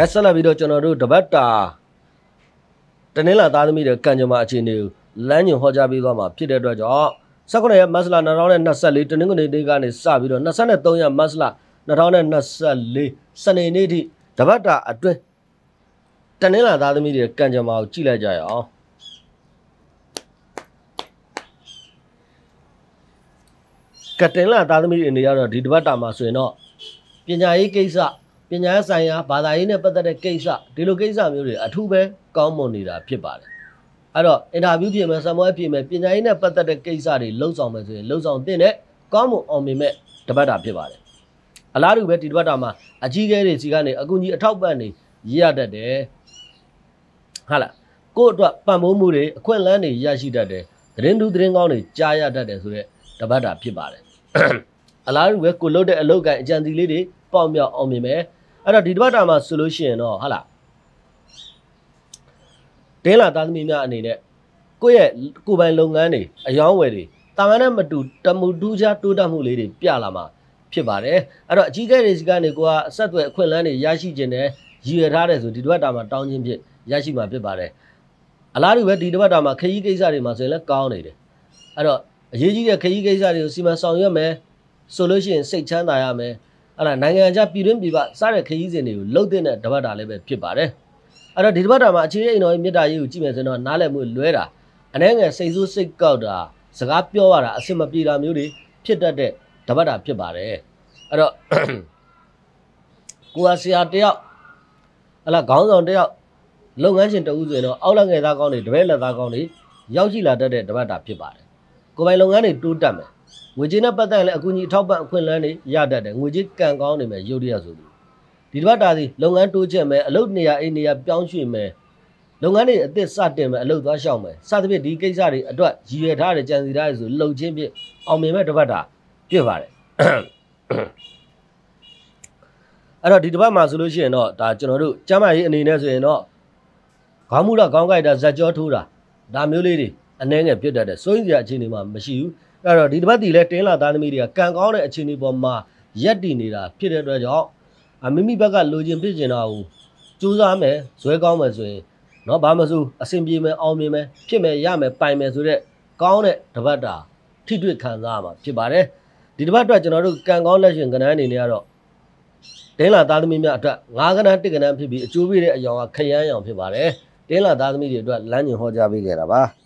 ဆက်လက်ပြီးတော့ကျွန်တော်တို့တပတ်တာတနင်္လာသားသမီးတွေကံကြမ္မာအခြေအနေကိုလမ်းညွှန်ဟောကြားပေးသွားမှာဖြစ်တဲ့အတွက်ကြောင့်19ရက်မတ်လ2024တနင်္ဂနွေနေ့ကနေစပြီးတော့23ရက်မတ်လ2024စနေနေ့ထိတပတ်တာအတွင်းတနင်္လာသားသမီးတွေကံကြမ္မာကိုကြည့်လိုက်ကြရအောင်ကတင်လာသားသမီးတွေအနေနဲ့တော့ဒီတပတ်တာမှာဆိုရင်တော့ပညာရေးကိစ္စပညာဆိုင်ရာဘာသာရေးနဲ့ပတ်သက်တဲ့ကိစ္စဒီလိုကိစ္စမျိုးတွေအထူးပဲကောင်းမွန်နေတာဖြစ်ပါတယ်အဲ့တော့အင်တာဗျူးပြင်မယ်ဆံမွဲပြင်မယ်ပညာရေးနဲ့ပတ်သက်တဲ့ကိစ္စတွေလှုပ်ဆောင်မယ်ဆိုရင်လှုပ်ဆောင်တဲ့ကောင်းမွန်အောင်မြင်မဲ့တပတ်တာဖြစ်ပါတယ်အလားတူပဲဒီတပတ်တာမှာအကြီးကဲတွေစီကနေအကူကြီးအထောက်ပံ့နေရရတတ်တယ်ဟုတ်လားကို့အတွက်ပံ့ပိုးမှုတွေအခွင့်အလမ်းတွေရရှိတတ်တယ်သတင်းတူသတင်းကောင်းတွေကြားရတတ်တယ်ဆိုတော့တပတ်တာဖြစ်ပါတယ်အလားတူပဲကိုလုတ်တဲ့အလုပ်ကိုင်အကြံစီလေးတွေပေါက်မြောက်အောင်မြင်မယ်အဲ့တော့ဒီတပတ်တာမှာဆိုလို့ရှိရင်တော့ဟုတ်လားတင်းလာသားသမီးများအနေနဲ့ကိုယ့်ရဲ့ကိုယ်ပိုင်လုပ်ငန်းတွေအယောင်းဝယ်တွေတာမန်နဲ့မတူတမှုတူးခြားတိုးတက်မှုလေးတွေပြလာမှာဖြစ်ပါတယ်အဲ့တော့အကြီးကဲတွေစီကနေကိုကအဆက်အသွယ်အခွင့်အလမ်းတွေရရှိခြင်းနဲ့ရည်ရထားတယ်ဆိုဒီတပတ်တာမှာတောင်းခြင်းဖြစ်ရရှိမှာဖြစ်ပါတယ်အလားတူပဲဒီတပတ်တာမှာခရီးကိစ္စတွေမှာဆိုရင်လည်းကောင်းနေတယ်အဲ့တော့အရေးကြီးတဲ့ခရီးကိစ္စတွေကိုစီမံဆောင်ရွက်မယ်ဆိုလို့ရှိရင်စိတ်ချမ်းသာရမယ်အဲ့ဒါနိုင်ငံခြားပြည်တွင်းပြည်ပစတဲ့ခရီးစဉ်တွေကိုလှုပ်တဲ့တပတ်တာလည်းပဲဖြစ်ပါတယ်အဲ့တော့ဒီတပတ်တာမှာအခြေအိမ်တော်ရဲ့မြတ်တာရေးကိုကြည့်မယ်ဆိုတော့နားလည်မှုလွဲတာအနေငယ်စိတ်ဆိုးစိတ်ကောက်တာစကားပြောရတာအဆင်မပြေတာမျိုးတွေဖြစ်တတ်တဲ့တပတ်တာဖြစ်ပါတယ်အဲ့တော့ကိုယ်ဆရာတယောက်ဟလာခေါင်းဆောင်တယောက်လုပ်ငန်းရှင်တဦးဆိုရင်တော့အောက်လက်ငယ်သားကောင်းတွေတပည့်လက်သားကောင်းတွေရောက်ရှိလာတတ်တဲ့တပတ်တာဖြစ်ပါတယ်ကိုယ်ပိုင်လုပ်ငန်းတွေတိုးတက်မယ်ငွေကြေးနဲ့ပတ်သက်ရင်လည်းအကူအညီအထောက်ပံ့အခွင့်အလမ်းတွေရတတ်တယ်ငွေကြေးကံကောင်းနေမယ်ရုပ်တရက်ဆိုသူဒီတပတ်တာစီလုပ်ငန်းတိုးချက်မယ်အလုပ်နေရာအိမ်နေရာပြောင်းရွှေ့မယ်လုပ်ငန်းတွေအသစ်စတင်မယ်အလုပ်သွားရှောက်မယ်စသဖြင့်ဒီကိစ္စတွေအတွက်ရည်ရွယ်ထားတဲ့ကြံစီထားတဲ့ဆိုလှုပ်ချင်းဖြင့်အောင်မြင်မဲ့တပတ်တာဖြစ်ပါတယ်အဲ့တော့ဒီတပတ်မှာဆိုလို့ရှိရင်တော့ဒါကျွန်တော်တို့ကျမ်းမာရေးအနေနဲ့ဆိုရင်တော့ခေါင်းမူတာခေါင်းကိုက်တာဇက်ကြောထိုးတာဒါမျိုးလေးတွေအနှဲငယ်ဖြစ်တတ်တယ်စိုးရိမ်စရာအခြေအနေမှာမရှိဘူးအဲ့တော့ဒီတပတ်တည်လဲတင်းလာသားသမီးတွေကကံကောင်းတဲ့အခြေအနေပေါ်မှာရက်တည်နေတာဖြစ်တဲ့အတွက်ကြောင့်မိမိဘက်ကလိုချင်ဖြစ်ချင်တာကိုကြိုးစားမယ်ဇွဲကောင်းမယ်ဆိုရင်နော်ဘာမစိုးအဆင်ပြေမယ်အောင်မြင်မယ်ဖြစ်မယ်ရမယ်ပိုင်မယ်ဆိုတဲ့ကောင်းတဲ့တပတ်တာထိတွေ့ခံစားရမှာဖြစ်ပါတယ်ဒီတပတ်အတွက်ကျွန်တော်တို့ကံကောင်းလက်ရှင်ကဏ္ဍအနေနဲ့ကတော့တင်းလာသားသမီးများအတွက်9ကဏ္ဍ1ကဏ္ဍဖြစ်ပြီးအကျိုးပေးတဲ့အယောင်ကခရမ်းရောင်ဖြစ်ပါတယ်တင်းလာသားသမီးတွေအတွက်လမ်းညွှန်ဟောကြားပေးခဲ့တာပါ